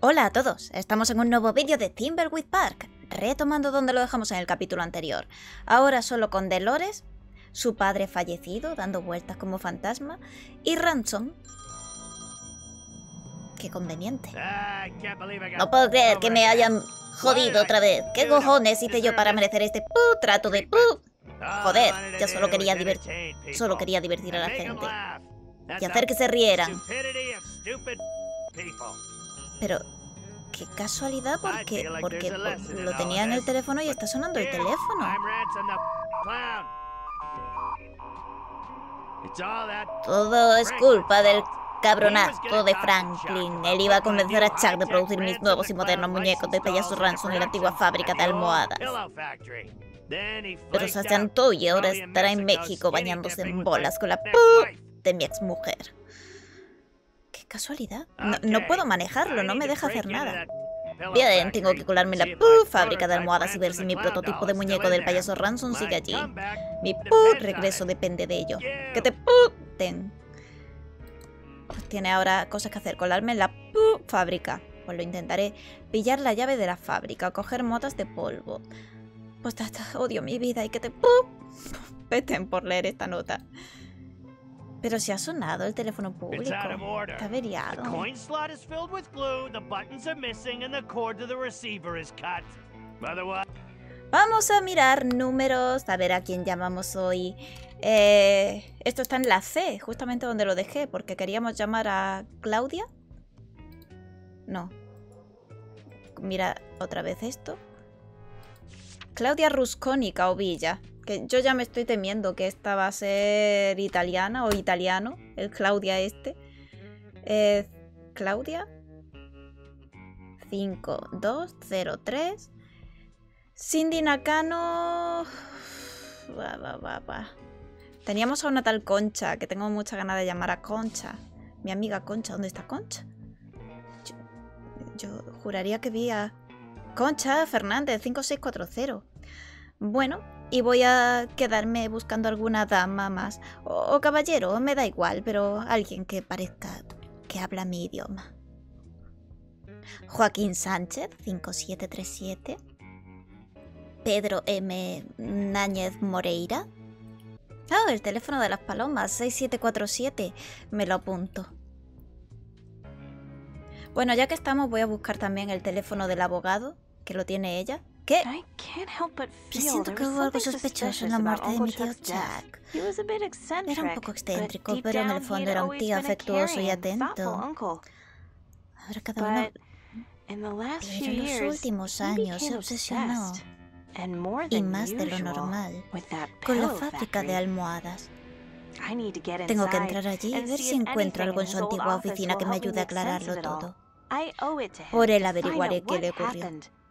Hola a todos, estamos en un nuevo vídeo de Thimbleweed Park, retomando donde lo dejamos en el capítulo anterior. Ahora solo con Dolores, su padre fallecido dando vueltas como fantasma, y Ransom. Qué conveniente. No puedo creer que me hayan jodido otra vez. ¿Qué cojones hice yo para merecer este trato de Joder, yo solo quería divertir a la gente y hacer que se rieran. Pero qué casualidad, porque lo tenía en el teléfono y está sonando el teléfono. Todo es culpa del cabronazo de Franklin. Él iba a convencer a Chuck de producir mis nuevos y modernos muñecos de payaso Ransom en la antigua fábrica de almohadas. Pero se achantó y ahora estará en México bañándose en bolas con la de mi exmujer. ¡Qué casualidad! No puedo manejarlo, no me deja hacer nada. Bien, tengo que colarme en la fábrica de almohadas y ver si mi prototipo de muñeco del payaso Ransom sigue allí. Mi regreso depende de ello. ¡Que te den! Pues tiene ahora cosas que hacer, colarme en la fábrica. Pues lo intentaré. Pillar la llave de la fábrica, coger motas de polvo. Pues odio mi vida y que te peten por leer esta nota. Pero si ha sonado el teléfono público. Está averiado. Vamos a mirar números, a ver a quién llamamos hoy. Esto está en la C, justamente donde lo dejé, porque queríamos llamar a Claudia. No. Mira otra vez esto. Claudia Ruscónica o Villa. Que yo ya me estoy temiendo que esta va a ser italiana o italiano, el Claudia este. Claudia 5203. Cindy Nakano. Teníamos a una tal Concha, que tengo mucha ganas de llamar a Concha. Mi amiga Concha, ¿dónde está Concha? Yo juraría que vi a Concha Fernández 5640. Bueno, y voy a quedarme buscando alguna dama más. O caballero, me da igual, pero alguien que parezca que habla mi idioma. Joaquín Sánchez, 5737. Pedro M. Náñez Moreira. Ah, el teléfono de las palomas, 6747. Me lo apunto. Bueno, ya que estamos, voy a buscar también el teléfono del abogado, que lo tiene ella. ¿Qué? Siento que hubo algo sospechoso en la muerte de mi tío Chuck. Era un poco excéntrico, pero en el fondo era un tío afectuoso y atento. Ahora cada uno... Pero en los últimos años se obsesionó, y más de lo normal, con la fábrica de almohadas. Tengo que entrar allí y ver si encuentro algo en su antigua oficina que me ayude a aclararlo todo. Por él averiguaré qué le ocurrió.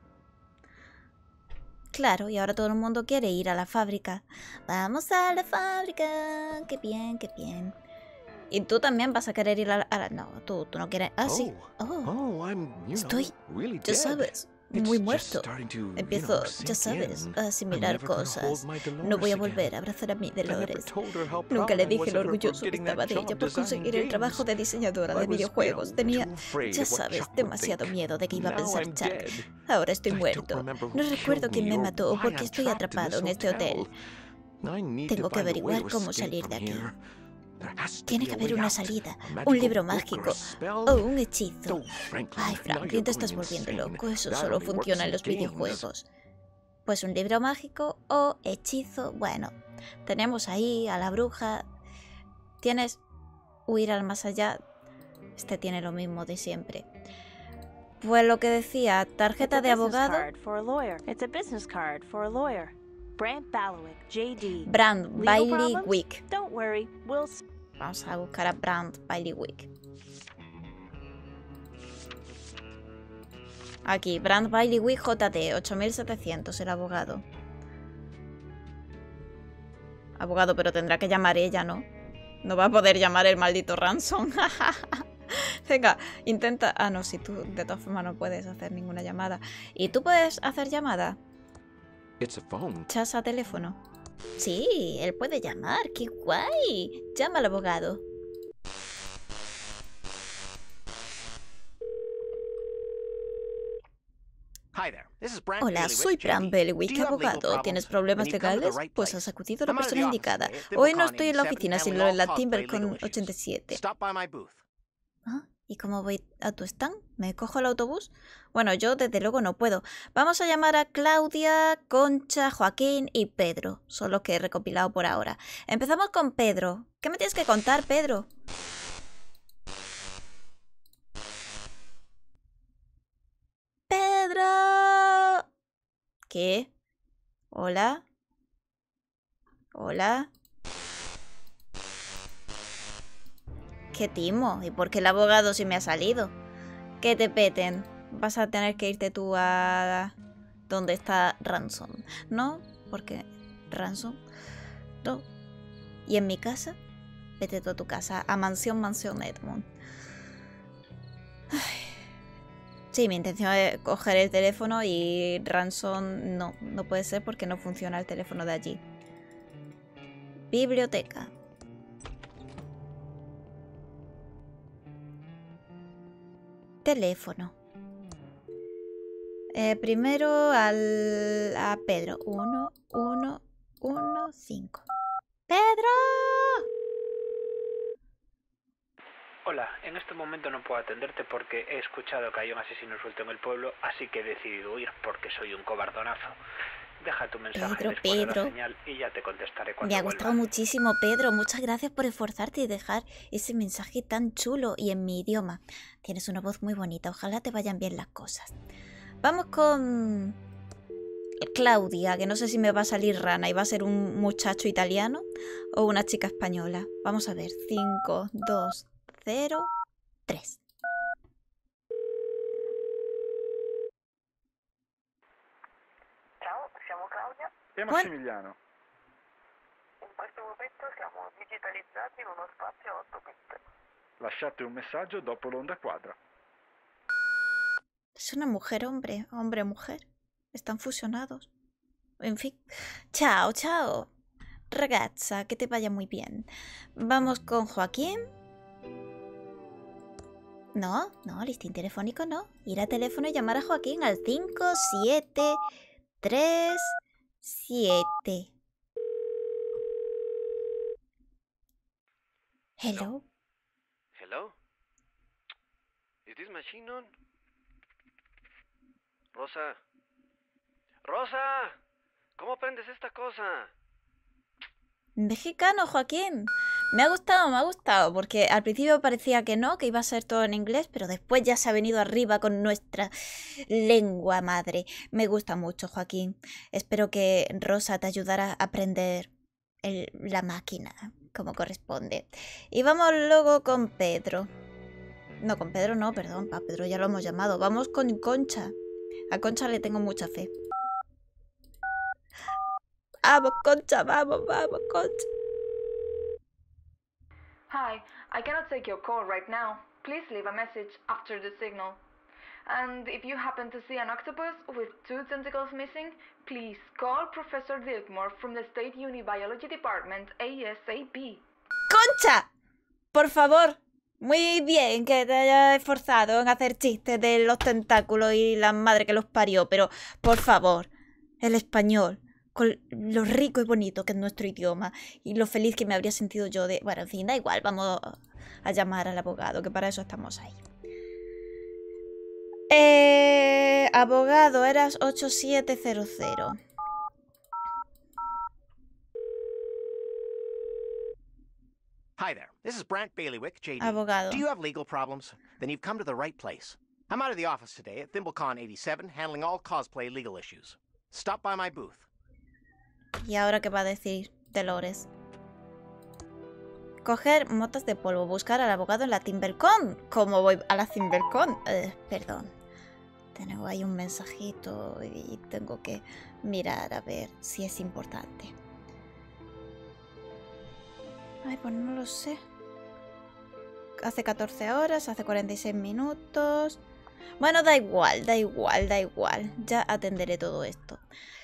Claro, y ahora todo el mundo quiere ir a la fábrica. Vamos a la fábrica. Qué bien, qué bien. Y tú también vas a querer ir a la... No, tú no quieres... Ah, sí. Estoy, ya sabes, muy muerto. Empiezo, ya sabes, a asimilar cosas. No voy a volver a abrazar a mi Dolores. Nunca le dije lo orgulloso que estaba de ella por conseguir el trabajo de diseñadora de videojuegos. Tenía, ya sabes, demasiado miedo de que iba a pensar Chuck. Ahora estoy muerto. No recuerdo quién me mató porque estoy atrapado en este hotel. Tengo que averiguar cómo salir de aquí. Tiene que haber una salida, un libro mágico o un hechizo. Ay, Franklin, te estás volviendo loco. Eso solo funciona en los videojuegos. Pues un libro mágico o hechizo. Bueno, tenemos ahí a la bruja. Tienes huir al más allá. Este tiene lo mismo de siempre. Pues lo que decía, tarjeta de abogado. Brand Bailiwick. Vamos a buscar a Brand Bailiwick. Aquí, Brand Bailiwick JD, 8700, el abogado. Abogado, pero tendrá que llamar ella, ¿no? No va a poder llamar el maldito Ransom. Venga, intenta... Ah, no, si tú de todas formas no puedes hacer ninguna llamada. ¿Y tú puedes hacer llamada? Chasa teléfono. Sí, él puede llamar. ¡Qué guay! Llama al abogado. Hola, soy Bran Belliwick, abogado. ¿Tienes problemas legales? Pues has acudido a la persona indicada. Hoy no estoy en la oficina, sino en la Timbercon 87. ¿Ah? ¿Y cómo voy a tu stand? ¿Me cojo el autobús? Bueno, yo desde luego no puedo. Vamos a llamar a Claudia, Concha, Joaquín y Pedro. Son los que he recopilado por ahora. Empezamos con Pedro. ¿Qué me tienes que contar, Pedro? ¡Pedro! ¿Qué? ¿Hola? ¿Hola? ¿Qué timo? ¿Y por qué el abogado sí me ha salido? Que te peten. Vas a tener que irte tú a... ¿Dónde está Ransom? ¿No? Porque... ¿Ransom? No. ¿Y en mi casa? Vete tú a tu casa. A Mansión Edmund. Ay. Sí, mi intención es coger el teléfono y Ransom no puede ser porque no funciona el teléfono de allí. Biblioteca. Teléfono. Primero a Pedro. 1115. ¡Pedro! Hola, en este momento no puedo atenderte porque he escuchado que hay un asesino suelto en el pueblo, así que he decidido huir porque soy un cobardonazo. Deja tu mensaje después de la señal y ya te contestaré cuando Me ha gustado muchísimo, Pedro. Muchas gracias por esforzarte y dejar ese mensaje tan chulo y en mi idioma. Tienes una voz muy bonita. Ojalá te vayan bien las cosas. Vamos con Claudia, que no sé si me va a salir rana y va a ser un muchacho italiano o una chica española. Vamos a ver. 5, 2, 0, 3. Ciao, siamo Claudia e Massimiliano. In questo momento siamo digitalizzati in uno spazio 8 bit. Lasciate un messaggio dopo l'onda quadra. Es una mujer, hombre, mujer. Están fusionados. En fin. Chao, chao. Ragazza, que te vaya muy bien. Vamos con Joaquín. No, listín telefónico no. Ir a teléfono y llamar a Joaquín al 5737. Hello. Hello? Is this machine on? Rosa. ¡Rosa! ¿Cómo prendes esta cosa? Mexicano, Joaquín. Me ha gustado, porque al principio parecía que no, que iba a ser todo en inglés, pero después ya se ha venido arriba con nuestra lengua madre. Me gusta mucho, Joaquín. Espero que Rosa te ayudara a aprender la máquina como corresponde. Y vamos luego con Pedro. No, con Pedro no, perdón, a Pedro ya lo hemos llamado. Vamos con Concha. A Concha le tengo mucha fe. Vamos, Concha, vamos, Concha. Hi, I cannot take your call right now. Please leave a message after the signal. And if you happen to see an octopus with 2 tentacles missing, please call Professor Dilkmore from the State Uni Biology Department ASAP. ¡Concha! Por favor. Muy bien que te hayas esforzado en hacer chistes de los tentáculos y la madre que los parió, pero por favor, el español, con lo rico y bonito que es nuestro idioma y lo feliz que me habría sentido yo de... Bueno, en fin, da igual, vamos a llamar al abogado, que para eso estamos ahí. Abogado, eras 8700. Hi there, this is Brant Bailiwick, JD. Abogado. Do you have legal problems? Then you've come to the right place. I'm out of the office today at ThimbleCon 87, handling all cosplay legal issues. Stop by my booth. ¿Y ahora qué va a decir Dolores? Coger motas de polvo, buscar al abogado en la TimberCon. ¿Cómo voy a la TimberCon? Perdón. Tengo ahí un mensajito y tengo que mirar a ver si es importante. Ay, pues no lo sé. Hace 14 horas, hace 46 minutos. Bueno, da igual. Ya atenderé todo esto.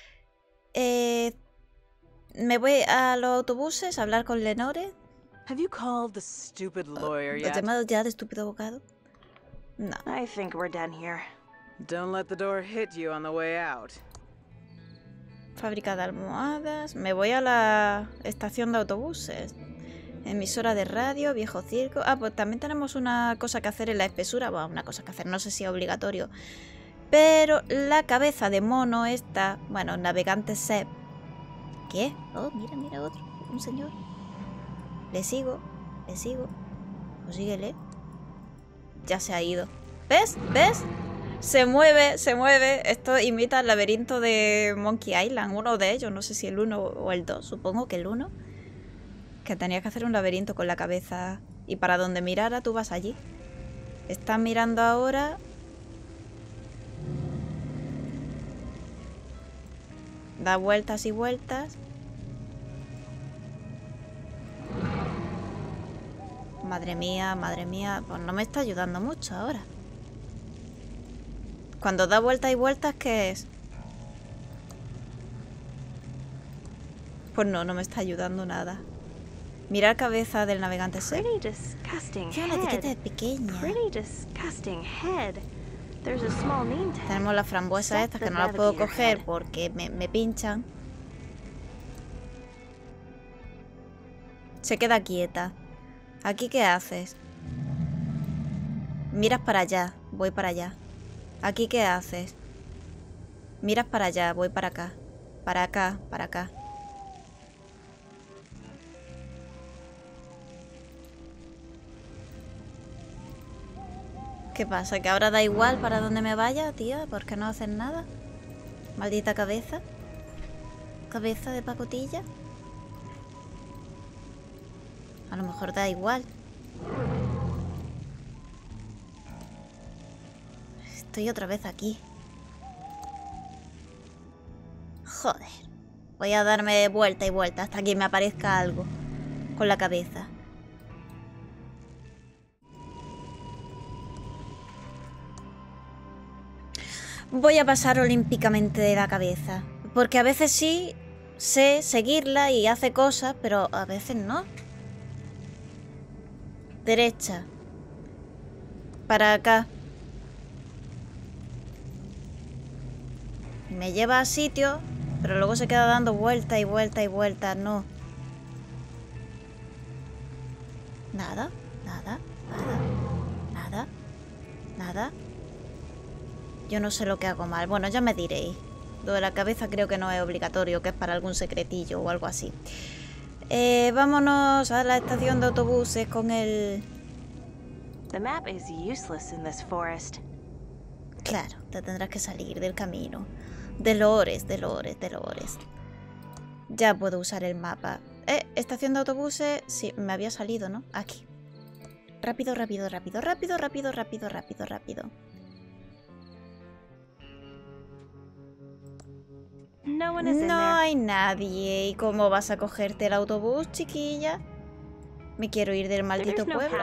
Me voy a los autobuses a hablar con Lenore. Have you called the stupid lawyer ¿Has yet? llamado ya de estúpido abogado? No. I think we're done here. Don't let the door hit you on the way out. Fábrica de almohadas. Me voy a la estación de autobuses. Emisora de radio, viejo circo. Ah, pues también tenemos una cosa que hacer en la espesura. Bueno, una cosa que hacer, no sé si es obligatorio. Pero la cabeza de mono esta... Bueno, navegante Seb. ¿Qué? Oh, mira, mira otro. Un señor. Le sigo. Le sigo. Pues síguele. Ya se ha ido. ¿Ves? ¿Ves? Se mueve, se mueve. Esto imita el laberinto de Monkey Island. Uno de ellos, no sé si el 1 o el 2. Supongo que el 1. Que tenías que hacer un laberinto con la cabeza. Y para donde mirara, tú vas allí. Estás mirando ahora. Da vueltas y vueltas. Madre mía, pues no me está ayudando mucho ahora. Cuando da vueltas y vueltas, ¿qué es? Pues no, no me está ayudando nada. Mirar cabeza del navegante Seb. Tiene una etiqueta pequeña. Tenemos las frambuesas estas que no las puedo coger porque me pinchan. Se queda quieta. ¿Aquí qué haces? Miras para allá, voy para allá. ¿Aquí qué haces? Miras para allá, voy para acá. Para acá, para acá. ¿Qué pasa? ¿Que ahora da igual para dónde me vaya, tía? ¿Por qué no haces nada? Maldita cabeza. Cabeza de pacotilla. A lo mejor da igual. Estoy otra vez aquí. Joder. Voy a darme vuelta y vuelta hasta que me aparezca algo con la cabeza. Voy a pasar olímpicamente de la cabeza. Porque a veces sí sé seguirla y hace cosas, pero a veces no. Derecha. Para acá. Me lleva a sitio, pero luego se queda dando vuelta y vuelta y vuelta. No. Nada, nada, nada, nada, nada. Yo no sé lo que hago mal. Bueno, ya me diréis. Lo de la cabeza creo que no es obligatorio, que es para algún secretillo o algo así. Vámonos a la estación de autobuses con el... Claro, te tendrás que salir del camino. Dolores. Ya puedo usar el mapa. Estación de autobuses... Sí, me había salido, ¿no? Aquí. Rápido. No hay nadie. ¿Y cómo vas a cogerte el autobús, chiquilla? Me quiero ir del maldito pueblo.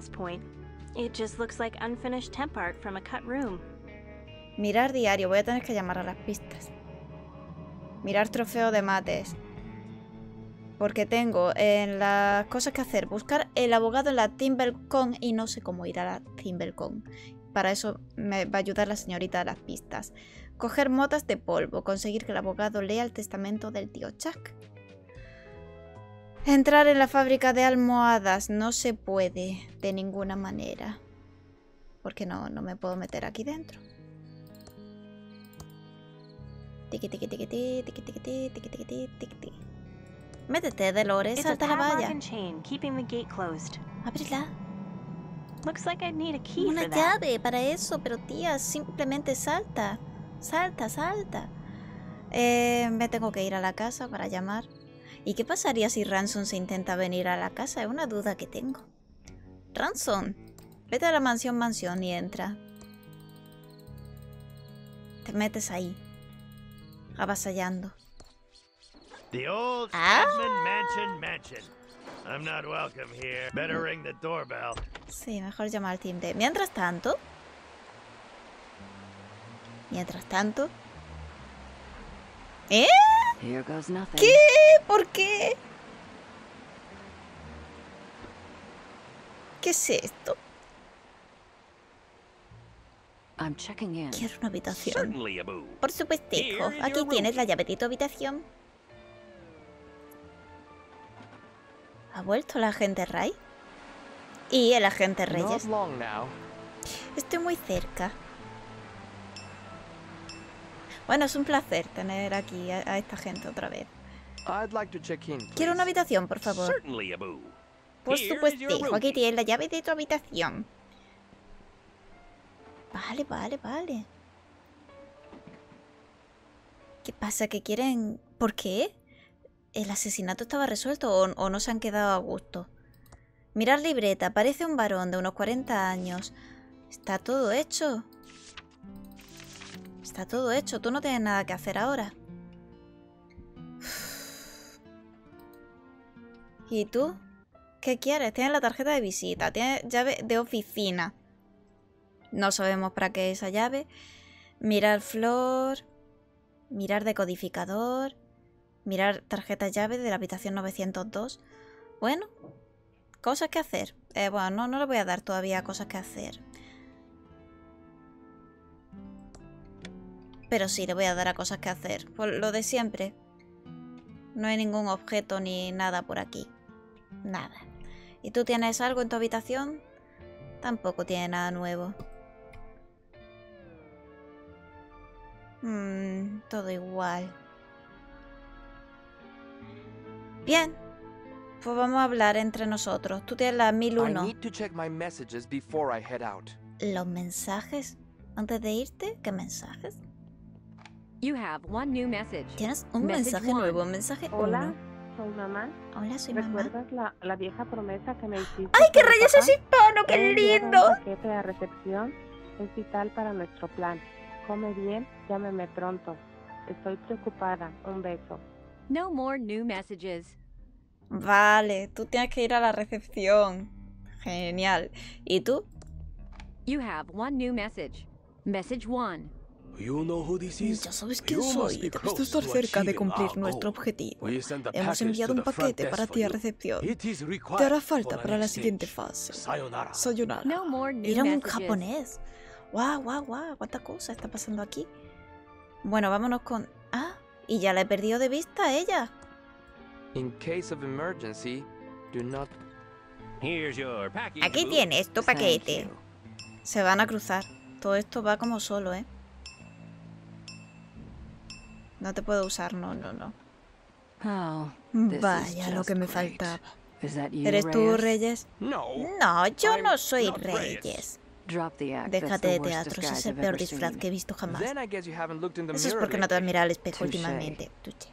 Mirar diario. Voy a tener que llamar a las pistas. Mirar trofeo de mates. Porque tengo en las cosas que hacer. Buscar el abogado en la TimberCon y no sé cómo ir a la TimberCon. Para eso me va a ayudar la señorita de las pistas. Coger motas de polvo. Conseguir que el abogado lea el testamento del tío Chuck. Entrar en la fábrica de almohadas. No se puede de ninguna manera. Porque no me puedo meter aquí dentro. Tiki. Métete, Dolores. Salta la valla. Ábrela. Una llave para eso, pero tía, simplemente salta. Salta. Me tengo que ir a la casa para llamar. ¿Y qué pasaría si Ransom se intenta venir a la casa? Es una duda que tengo. Ransom, vete a la mansión y entra. Te metes ahí, avasallando. The old Stedman mansion. I'm not welcome here. Better ring the doorbell. Sí, mejor llamar al timbre. Mientras tanto. Here goes nothing. ¿Qué? ¿Por qué? ¿Qué es esto? Quiero una habitación. Por supuesto. Aquí tienes la llave de tu habitación. ¿Ha vuelto la agente Ray? Y el agente Reyes. Estoy muy cerca. Bueno, es un placer tener aquí a esta gente otra vez. Quiero una habitación, por favor. Por supuesto, aquí tienes la llave de tu habitación. Vale, vale, vale. ¿Qué pasa? ¿Que quieren...? ¿Por qué? ¿El asesinato estaba resuelto o no se han quedado a gusto? Mirar libreta. Parece un varón de unos 40 años. Está todo hecho. Está todo hecho. Tú no tienes nada que hacer ahora. ¿Y tú? ¿Qué quieres? Tienes la tarjeta de visita. Tienes llave de oficina. No sabemos para qué es esa llave. Mirar flor. Mirar decodificador. Mirar tarjeta llave de la habitación 902. Bueno, cosas que hacer. Bueno, no le voy a dar todavía cosas que hacer. Pero sí, le voy a dar a cosas que hacer. Por lo de siempre. No hay ningún objeto ni nada por aquí. Nada. ¿Y tú tienes algo en tu habitación? Tampoco tiene nada nuevo. Todo igual. Bien. Pues vamos a hablar entre nosotros. Tú tienes la 1001. ¿Los mensajes? ¿Antes de irte? ¿Qué mensajes? Tienes un mensaje nuevo. Mensaje 1. Hola, soy mamá. Hola, soy mamá. ¿Recuerdas la vieja promesa que me hiciste? ¡Ay, qué rayos es hispano! ¡Qué lindo! Un paquete a recepción es vital para nuestro plan. Come bien, llámeme pronto. Estoy preocupada. Un beso. No more new messages. Vale, tú tienes que ir a la recepción. Genial. ¿Y tú? You have one new message. Message 1. Ya sabes quién soy. Debes de estar cerca de cumplir nuestro objetivo. Hemos enviado un paquete para ti a recepción. Te hará falta para la siguiente fase. Sayonara. No more new Era un messages. japonés. Guau, guau, guau. ¿Cuánta cosa está pasando aquí? Bueno, vámonos con... Ah, y ya la he perdido de vista a ella. Aquí tienes tu paquete. Se van a cruzar. Todo esto va como solo, ¿eh? No te puedo usar, no. Vaya, lo que me faltaba. ¿Eres tú, Reyes? No, yo no soy Reyes. Déjate de teatros, es el peor disfraz que he visto jamás. Eso es porque no te has mirado al espejo últimamente. Tuche.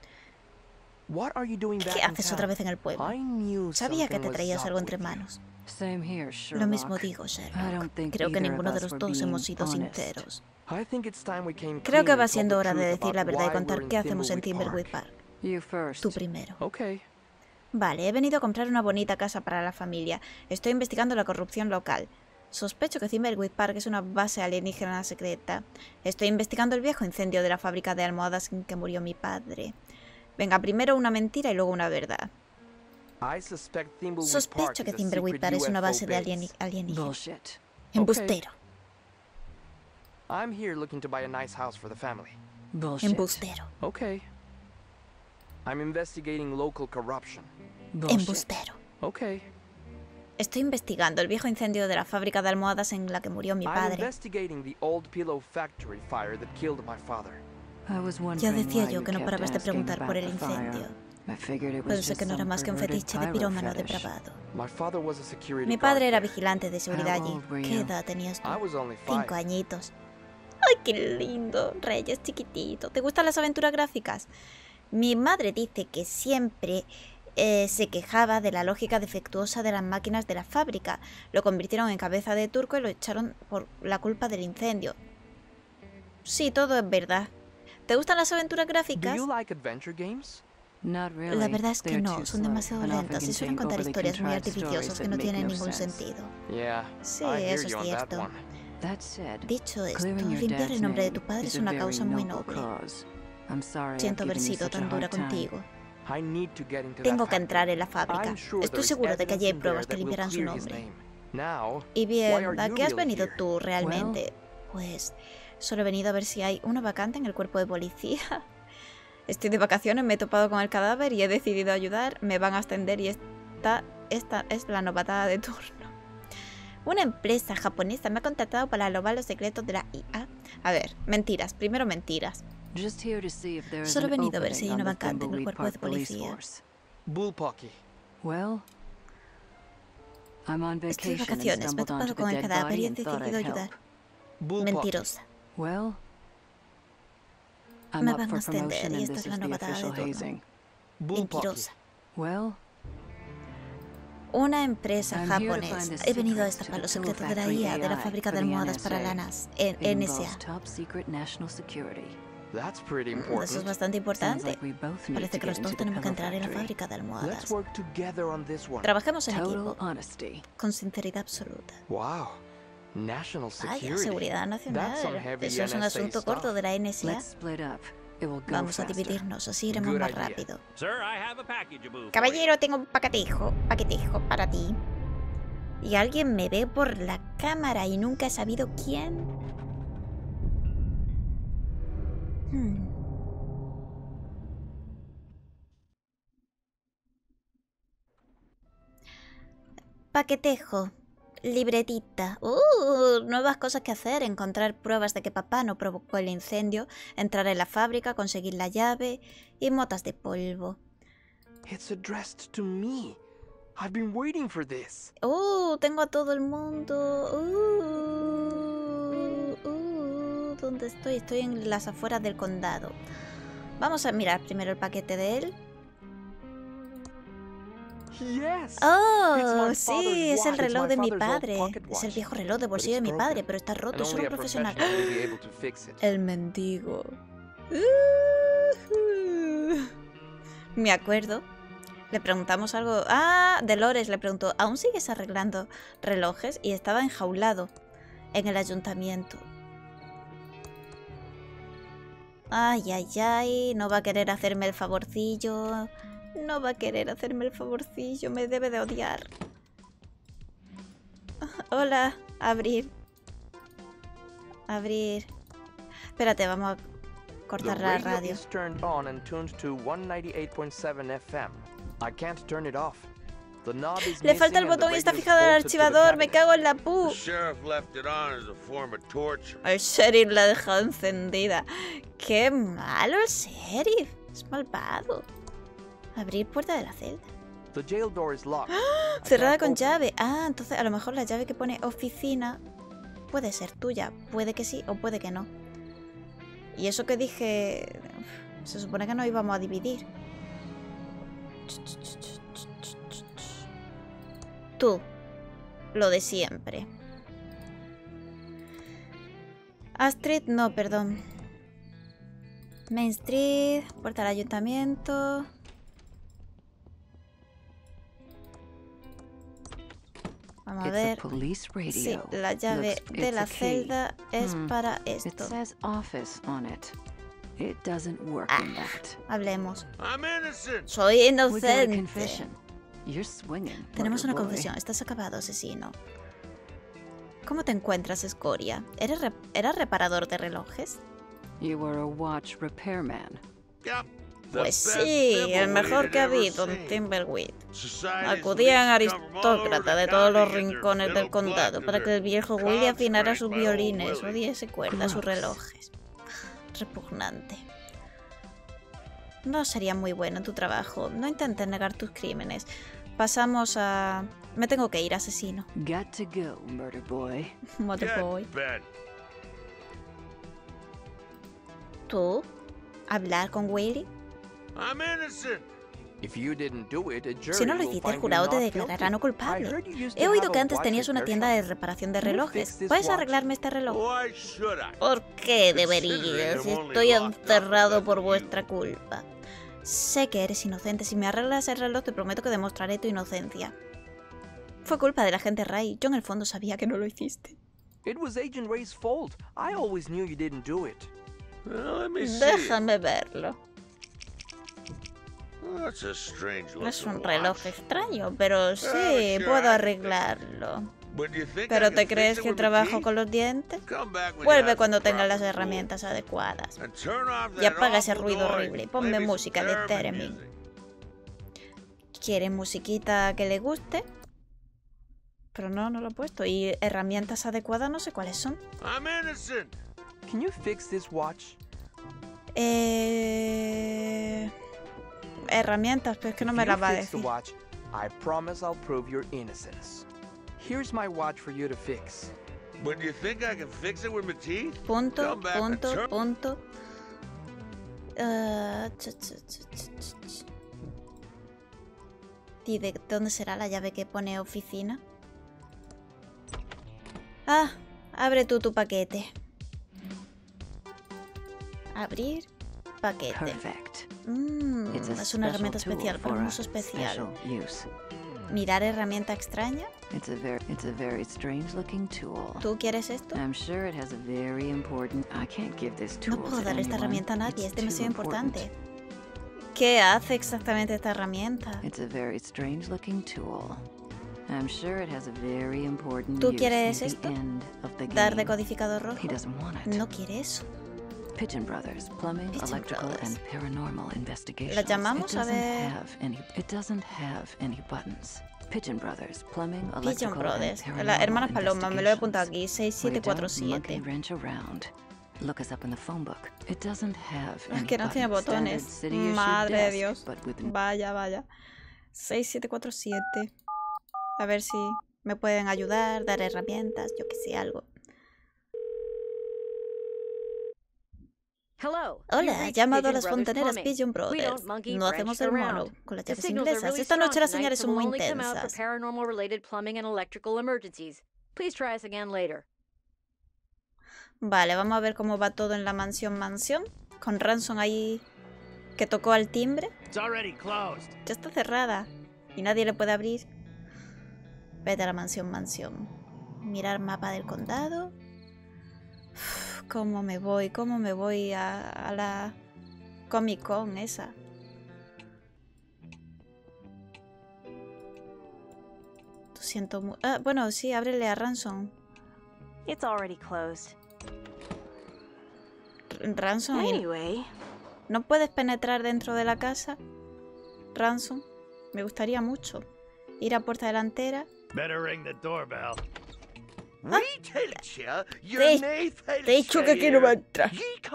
¿Qué haces otra vez en el pueblo? Sabía que te traías algo entre manos. Lo mismo digo, Sherlock. Creo que ninguno de los dos hemos sido sinceros. Creo que va siendo hora de decir la verdad y contar qué hacemos en Timberwood Park. Tú primero. Vale, he venido a comprar una bonita casa para la familia. Estoy investigando la corrupción local. Sospecho que Timberwood Park es una base alienígena secreta. Estoy investigando el viejo incendio de la fábrica de almohadas en que murió mi padre. Venga, primero una mentira y luego una verdad. Sospecho que Timberwood Park es una base de alienígena. Embustero. Embustero. Embustero. Estoy investigando el viejo incendio de la fábrica de almohadas en la que murió mi padre. Ya decía yo que no parabas de preguntar por el incendio. Pensé que no era más que un fetiche de pirómano depravado. Mi padre era vigilante de seguridad allí. ¿Qué edad tenías tú? 5 añitos. ¡Ay, qué lindo! Reyes chiquitito. ¿Te gustan las aventuras gráficas? Mi madre dice que siempre se quejaba de la lógica defectuosa de las máquinas de la fábrica. Lo convirtieron en cabeza de turco y lo echaron por la culpa del incendio. Sí, todo es verdad. ¿Te gustan las aventuras gráficas? La verdad es que no, son demasiado lentas y suelen contar historias muy artificiosas que no tienen ningún sentido. Sí, eso es cierto. Dicho esto, limpiar el nombre de tu padre es una causa muy noble. Siento haber sido tan dura contigo. Tengo que entrar en la fábrica. Estoy seguro de que allí hay pruebas que limpiarán su nombre. Y bien, ¿a qué has venido tú realmente? Pues solo he venido a ver si hay una vacante en el cuerpo de policía. Estoy de vacaciones, me he topado con el cadáver y he decidido ayudar. Me van a ascender y esta es la novatada de turno. Una empresa japonesa me ha contratado para robar los secretos de la IA. A ver, mentiras. Primero mentiras. Solo he venido a ver si hay una vacante en el cuerpo de policía. Estoy de vacaciones, me he topado con el cadáver y he decidido ayudar. Mentirosa. Me van a ascender y esta es la novatada de turno. Mentirosa. Una empresa japonesa. He venido a destapar los secretos de la IA de la fábrica de almohadas para lanas, NSA. Eso es bastante importante. Parece que los dos tenemos que entrar en la fábrica de almohadas. Trabajemos en equipo, con sinceridad absoluta. Vaya, seguridad nacional. Eso es un asunto corto de la NSA. Vamos a dividirnos, así iremos más rápido. Caballero, tengo un paquetejo para ti. Y alguien me ve por la cámara y nunca he sabido quién. Paquetejo. Libretita. Nuevas cosas que hacer. Encontrar pruebas de que papá no provocó el incendio. Entrar en la fábrica, conseguir la llave y motas de polvo. Tengo a todo el mundo. ¿Dónde estoy? Estoy en las afueras del condado. Vamos a mirar primero el paquete de él. Oh, sí, es el reloj de mi padre. Es el viejo reloj de bolsillo de mi padre, pero está roto, es solo un profesional. El mendigo. Me acuerdo. Le preguntamos algo. Dolores le preguntó, ¿aún sigues arreglando relojes? Y estaba enjaulado en el ayuntamiento. Ay, no va a querer hacerme el favorcillo. No va a querer hacerme el favorcillo, me debe de odiar. Hola, abrir. Espérate, vamos a cortar la radio. Le falta el botón y está fijado en el archivador, me cago en la pu. El sheriff la ha dejado encendida. Qué malo el sheriff, es malvado. Abrir puerta de la celda. Cerrada con llave. Entonces a lo mejor la llave que pone oficina puede ser tuya. Puede que sí o puede que no. Y eso que dije... Se supone que nos íbamos a dividir. Tú. Lo de siempre. Astrid, no, perdón. Main Street. Puerta del ayuntamiento. Vamos a ver. Sí, la llave de la celda es para esto. Hablemos. Soy inocente. Tenemos una confesión. Estás acabado, asesino. ¿Cómo te encuentras, escoria? ¿Eras reparador de relojes? Pues sí, el mejor que ha habido en Timberwheat. Acudían aristócratas de todos los rincones del condado para que el viejo Willy afinara sus violines o diese cuerda a sus relojes. Repugnante. No sería muy bueno tu trabajo. No intentes negar tus crímenes. Pasamos a... Me tengo que ir, asesino. Murder boy. ¿Tú? ¿Hablar con Willy? Si no lo hiciste, el jurado te declarará no culpable. He oído que antes tenías una tienda de reparación de relojes. ¿Puedes arreglarme este reloj? ¿Por qué deberías? Si estoy encerrado por vuestra culpa. Sé que eres inocente. Si me arreglas el reloj, te prometo que demostraré tu inocencia. Fue culpa del agente Ray. Yo en el fondo sabía que no lo hiciste. Déjame verlo. Es un reloj extraño, pero sí, puedo arreglarlo. ¿Pero te crees que trabajo con los dientes? Vuelve cuando tengas las herramientas adecuadas. Y apaga ese ruido horrible y ponme música de Theremin. ¿Quiere musiquita que le guste? Pero no lo he puesto. Y herramientas adecuadas no sé cuáles son. Can you fix this watch? Herramientas, pero es que no me las va a decir. I promise I'll prove your innocence. Here's my watch for you to fix. But do you think I can fix it with my teeth? Punto. ¿Y de dónde será la llave que pone oficina? Ah, abre tú tu paquete. Abrir paquete. Es una herramienta especial para un uso especial. Mirar herramienta extraña. ¿Tú quieres esto? No puedo dar esta herramienta a nadie, es demasiado importante. ¿Qué hace exactamente esta herramienta? ¿Tú quieres esto? ¿Dar decodificador rojo? No quiere eso. Pigeon Brothers, plumbing, electrical, and paranormal investigation. ¿La llamamos a ver? It doesn't have any buttons. Pigeon Brothers, plumbing, Pigeon Brothers, la hermana Paloma, me lo he apuntado aquí, 6747. Look us up in the phone book. It doesn't have es que no tiene botones. Madre de Dios. Vaya. 6747. A ver si me pueden ayudar, dar herramientas, yo que sé, algo. Hola, he llamado a las fontaneras Pigeon Brothers. No hacemos el mono con las llaves inglesas. Esta noche las señales son muy intensas. Vale, vamos a ver cómo va todo en la mansión. Con Ransom ahí que tocó al timbre. Ya está cerrada y nadie le puede abrir. Vete a la mansión. Mirar mapa del condado. ¿Cómo me voy a la Comic Con esa? Lo siento mucho. Bueno, sí, ábrele a Ransom. It's already closed. Ransom, anyway. ¿No puedes penetrar dentro de la casa? Ransom, me gustaría mucho ir a puerta delantera. Better ring the doorbell. Te he dicho que no va a entrar.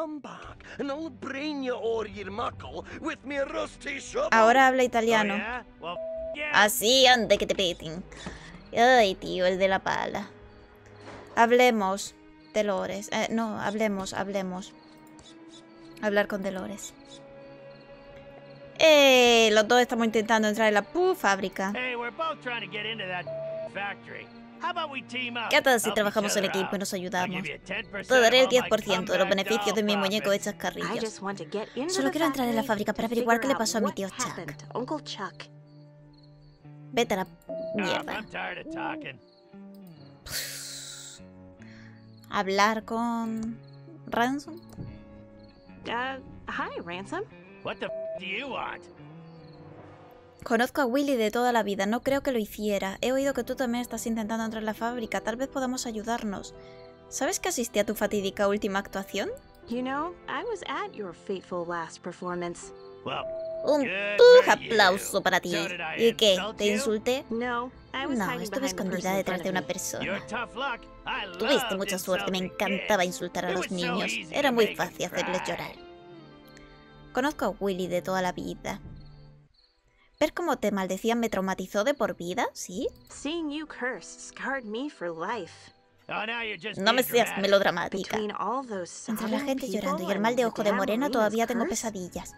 Ahora habla italiano. Así, ande que te peten. Ay, tío, el de la pala. Hablemos, Dolores. No, hablemos. Hablar con Dolores. Los dos estamos intentando entrar en la fábrica. ¿Qué tal si trabajamos en equipo y nos ayudamos? Te daré el 10% de los beneficios de mi muñeco de chascarrillos. Solo quiero entrar en la fábrica para averiguar qué le pasó a mi tío Chuck. Vete a la mierda. ¿Hablar con Ransom? Hi, Ransom. What the do you want? Conozco a Willy de toda la vida, no creo que lo hiciera. He oído que tú también estás intentando entrar en la fábrica, tal vez podamos ayudarnos. ¿Sabes que asistí a tu fatídica última actuación? You know, I was at your fateful last performance. Un aplauso para ti. ¿Y qué? ¿Te insulté? No, estuve escondida detrás de una persona. Tuviste mucha suerte, me encantaba insultar a los niños. Era muy fácil hacerles llorar. Conozco a Willy de toda la vida. ¿Ver cómo te maldecían me traumatizó de por vida? ¿Sí? No me seas melodramática. Entre la gente llorando y el mal de ojo de morena todavía tengo pesadillas.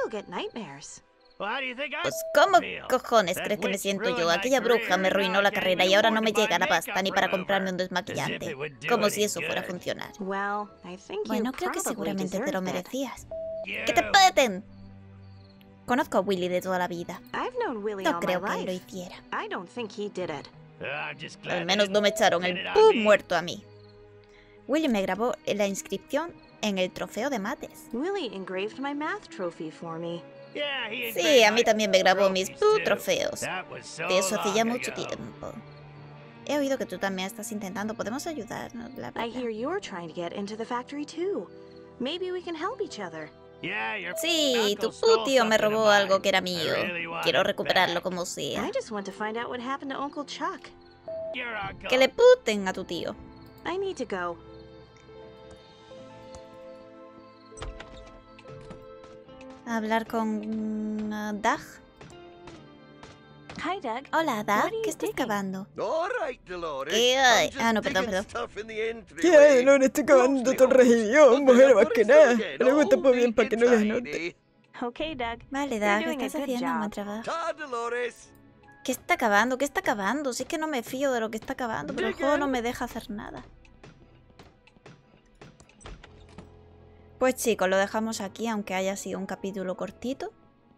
Pues ¿cómo cojones crees que me siento yo? Aquella bruja me arruinó la carrera y ahora no me llega la pasta ni para comprarme un desmaquillante. Como si eso fuera a funcionar. Bueno, creo que seguramente te lo merecías. ¡Que te peten! Conozco a Willy de toda la vida. No creo que él lo hiciera. Al menos no me echaron el muerto a mí. Willy me grabó la inscripción en el trofeo de mates. Sí, a mí también me grabó mis trofeos. De eso hace ya mucho tiempo. He oído que tú también estás intentando. ¿Podemos ayudarnos? I hear you're trying to get into the factory too. Maybe we can help each other. Sí, tu tío me robó algo que era mío. Quiero recuperarlo como sea. I just want to find out what happened to Uncle Chuck. Que le puten a tu tío. I need to go. A hablar con Doug. Hi, Doug. Hola, Doug. ¿Qué estás cavando? ¿Qué hay? Ah, no, perdón. ¿Qué hay, Dolores? Estoy cavando torres mujer, más que nada. Le gusta muy bien para que no les note. Okay, Doug. Vale, Doug, estás haciendo un buen trabajo. ¿Qué está cavando? ¿Qué está cavando? Si es que no me fío de lo que está cavando, pero el juego no me deja hacer nada. Pues chicos, lo dejamos aquí, aunque haya sido un capítulo cortito.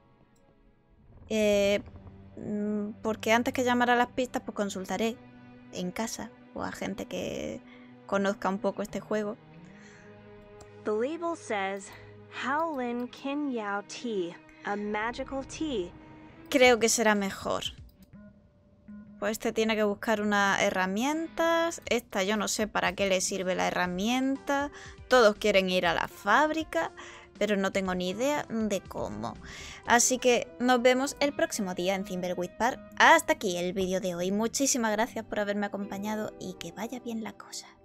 Porque antes que llamar a las pistas, pues consultaré en casa o a gente que conozca un poco este juego. The label says Howlin Kin Yao Tea, a magical tea. Creo que será mejor. Pues este tiene que buscar unas herramientas. Esta yo no sé para qué le sirve la herramienta. Todos quieren ir a la fábrica, pero no tengo ni idea de cómo. Así que nos vemos el próximo día en Thimbleweed Park. Hasta aquí el vídeo de hoy. Muchísimas gracias por haberme acompañado y que vaya bien la cosa.